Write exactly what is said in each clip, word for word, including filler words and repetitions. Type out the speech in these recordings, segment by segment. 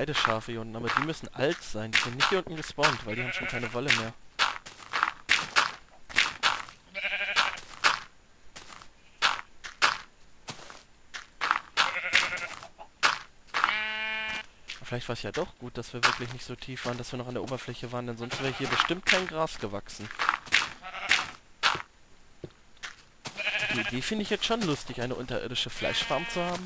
beide Schafe hier unten, aber die müssen alt sein. Die sind nicht hier unten gespawnt, weil die haben schon keine Wolle mehr. Vielleicht war es ja doch gut, dass wir wirklich nicht so tief waren, dass wir noch an der Oberfläche waren, denn sonst wäre hier bestimmt kein Gras gewachsen. Die Idee finde ich jetzt schon lustig, eine unterirdische Fleischfarm zu haben.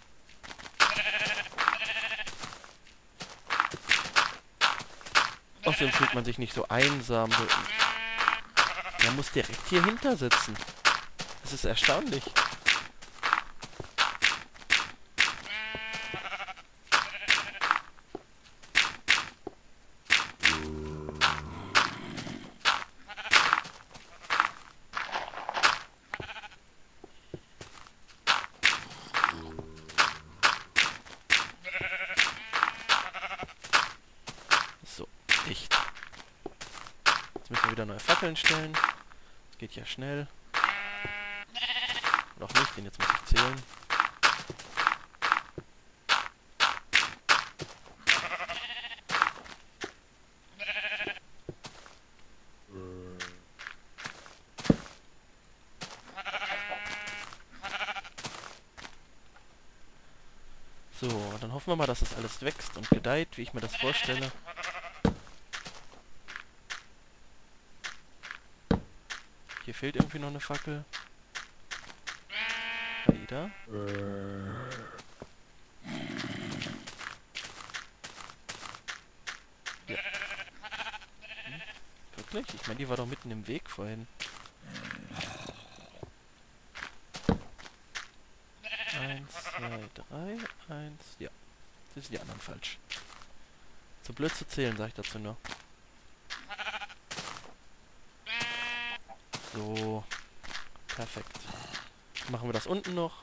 Außerdem fühlt man sich nicht so einsam. Man muss direkt hier hinter sitzen. Das ist erstaunlich. Dicht. Jetzt müssen wir wieder neue Fackeln stellen. Das geht ja schnell. Noch nicht, denn jetzt muss ich zählen. So, dann hoffen wir mal, dass das alles wächst und gedeiht, wie ich mir das vorstelle. Hier fehlt irgendwie noch eine Fackel. Wieder. Ja. Hm, wirklich? Ich meine, die war doch mitten im Weg vorhin. Eins, zwei, drei, eins. Ja. Das sind die anderen falsch. Zu blöd zu zählen, sage ich dazu nur. So. Perfekt. Machen wir das unten noch.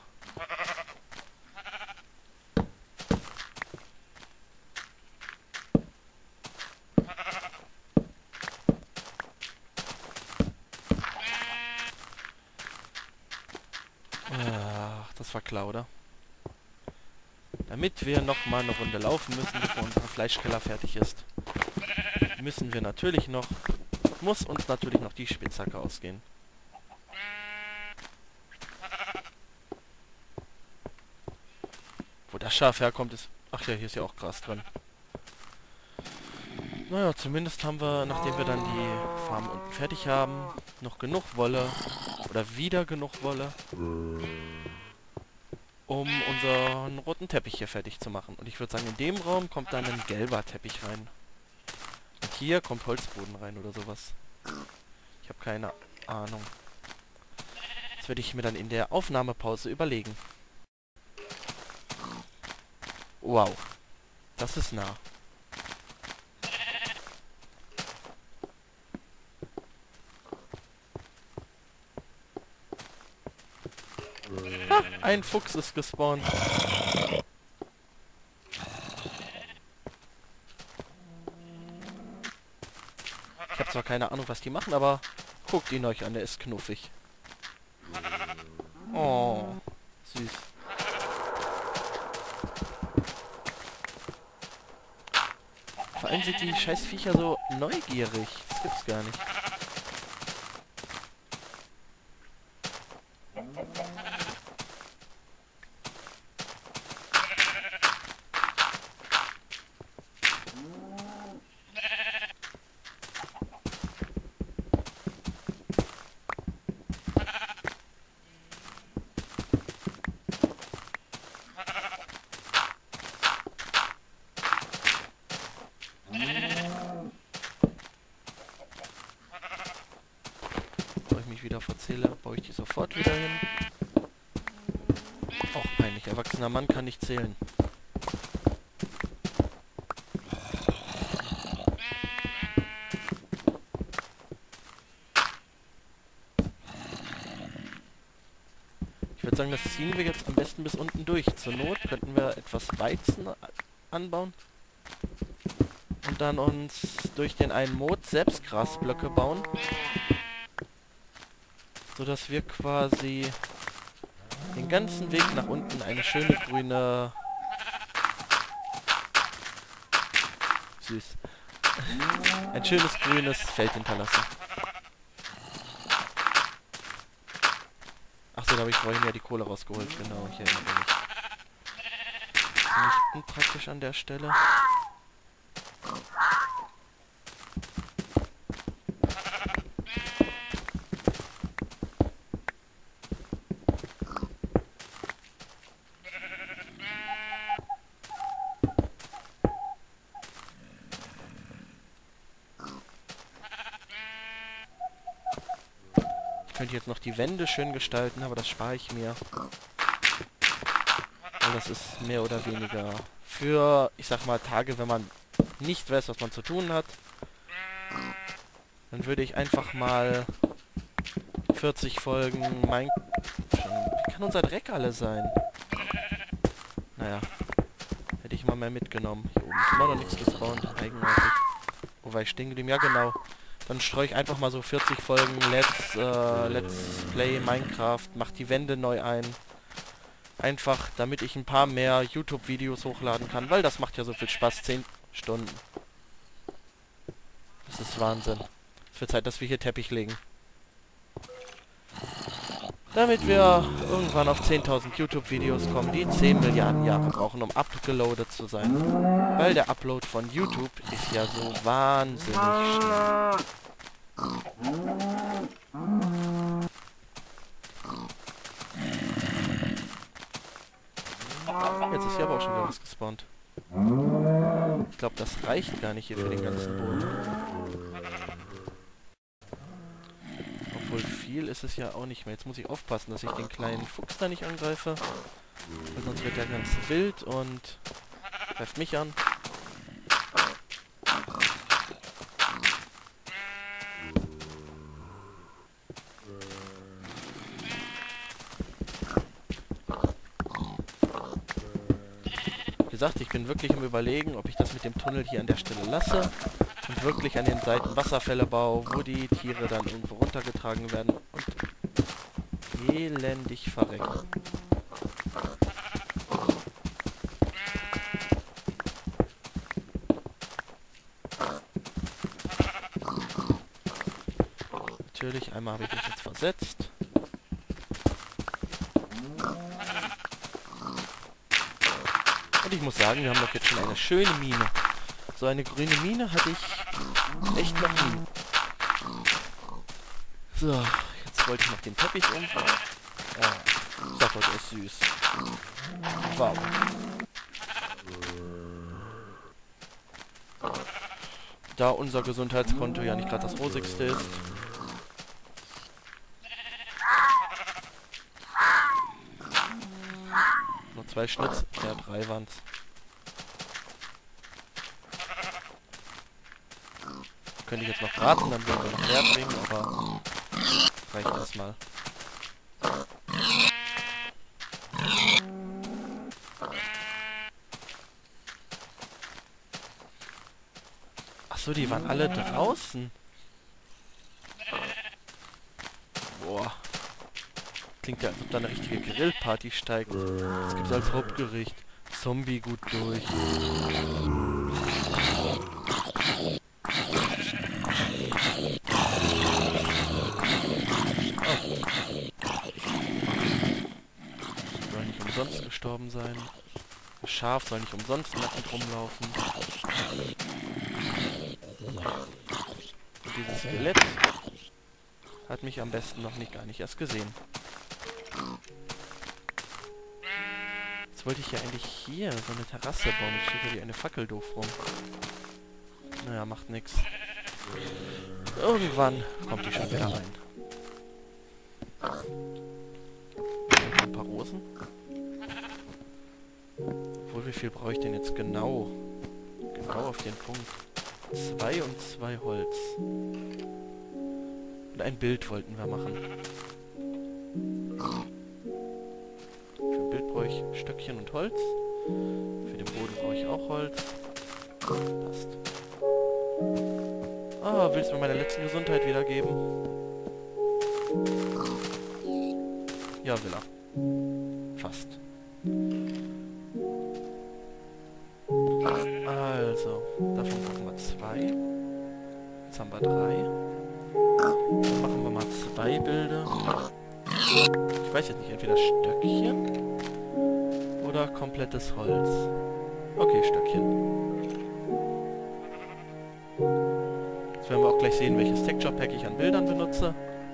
Ach, das war klar, oder? Damit wir noch mal eine Runde laufen müssen, bevor unser Fleischkeller fertig ist, müssen wir natürlich noch, muss uns natürlich noch die Spitzhacke ausgehen. Wo das Schaf herkommt, ist... Ach ja, hier ist ja auch Gras dran. Naja, zumindest haben wir, nachdem wir dann die Farm unten fertig haben, noch genug Wolle, oder wieder genug Wolle, um unseren roten Teppich hier fertig zu machen. Und ich würde sagen, in dem Raum kommt dann ein gelber Teppich rein. Und hier kommt Holzboden rein oder sowas. Ich habe keine Ahnung. Das werde ich mir dann in der Aufnahmepause überlegen. Wow. Das ist nah. Ah, ein Fuchs ist gespawnt. Ich habe zwar keine Ahnung, was die machen, aber guckt ihn euch an, der ist knuffig. Oh, süß. Vor allem sind die scheiß Viecher so neugierig. Das gibt's gar nicht. wieder verzähle, baue ich die sofort wieder hin. Auch peinlich, erwachsener Mann kann nicht zählen. Ich würde sagen, das ziehen wir jetzt am besten bis unten durch. Zur Not könnten wir etwas Weizen anbauen und dann uns durch den einen Mod selbst Grasblöcke bauen, sodass wir quasi den ganzen Weg nach unten eine schöne grüne süß. Ein schönes grünes Feld hinterlassen. Achso, da habe ich vorhin ja die Kohle rausgeholt. Genau, ich erinnere mich. Ziemlich unpraktisch an der Stelle. Ich könnte jetzt noch die Wände schön gestalten, aber das spare ich mir. Weil das ist mehr oder weniger für, ich sag mal, Tage, wenn man nicht weiß, was man zu tun hat. Dann würde ich einfach mal vierzig Folgen mein... Wie kann unser Dreck alle sein? Naja. Hätte ich mal mehr mitgenommen. Hier oben ist immer noch nichts gespawnt. Eigenartig. Wo war ich stehen geblieben? Ja, genau. Dann streue ich einfach mal so vierzig Folgen Let's, äh, Let's Play Minecraft. Mach die Wände neu ein. Einfach, damit ich ein paar mehr YouTube-Videos hochladen kann. Weil das macht ja so viel Spaß. zehn Stunden. Das ist Wahnsinn. Es wird Zeit, dass wir hier Teppich legen. Damit wir irgendwann auf zehntausend YouTube-Videos kommen, die zehn Milliarden Jahre brauchen, um upgeloadet zu sein. Weil der Upload von YouTube ist ja so wahnsinnig schnell. Jetzt ist hier aber auch schon wieder was gespawnt. Ich glaube, das reicht gar nicht hier für den ganzen Boden. Obwohl viel ist es ja auch nicht mehr. Jetzt muss ich aufpassen, dass ich den kleinen Fuchs da nicht angreife. Weil sonst wird er ganz wild und greift mich an. Wie gesagt, ich bin wirklich am Überlegen, ob ich das mit dem Tunnel hier an der Stelle lasse und wirklich an den Seiten Wasserfälle baue, wo die Tiere dann irgendwo runtergetragen werden und elendig verrecken. Natürlich, einmal habe ich mich jetzt versetzt. Und ich muss sagen, wir haben doch jetzt schon eine schöne Mine. So eine grüne Mine hatte ich echt noch nie. So, jetzt wollte ich noch den Teppich um. Ja, ich sag doch, der ist süß. Wow. Da unser Gesundheitskonto ja nicht gerade das rosigste ist. Nur zwei Schnitz, ja drei waren's. Könnte ich jetzt noch raten, dann würden wir noch mehr kriegen, aber reicht erstmal. Achso, die waren alle draußen. Boah. Klingt ja, als ob da eine richtige Grillparty steigt. Das gibt's als Hauptgericht. Zombie gut durch. Soll nicht umsonst gestorben sein. Das Schaf soll nicht umsonst nackend rumlaufen. Und dieses Skelett hat mich am besten noch nicht gar nicht erst gesehen. Jetzt wollte ich ja eigentlich hier so eine Terrasse bauen. Jetzt steht ja wie eine Fackel doof rum. Naja, macht nix. Irgendwann kommt die schon wieder rein. Ein paar Rosen. Obwohl, wie viel brauche ich denn jetzt genau? Genau auf den Punkt. Zwei und zwei Holz. Und ein Bild wollten wir machen. Für ein Bild brauche ich Stöckchen und Holz. Für den Boden brauche ich auch Holz. Passt. Ah, willst du mir meine letzten Gesundheit wiedergeben? Ja, will er. Fast. Also. Davon machen wir zwei. Jetzt haben wir drei. Dann machen wir mal zwei Bilder. Ich weiß jetzt nicht, entweder Stöckchen oder komplettes Holz. Okay, Stöckchen. Jetzt werden wir auch gleich sehen, welches Texture Pack ich an Bildern benutze.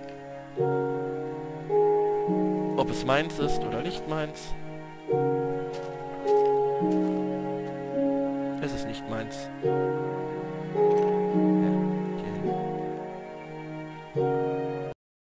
Ob es meins ist oder nicht meins. Es ist nicht meins.